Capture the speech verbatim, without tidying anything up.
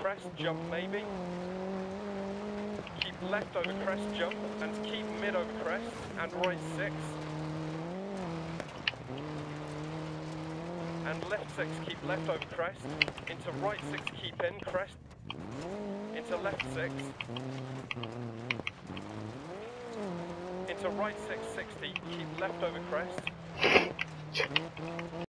crest, jump maybe. Keep left over crest, jump, and keep mid over crest, and right six. And left six, keep left over crest. Into right six, keep in, crest. Into left six. Into right six, sixty, keep left over crest.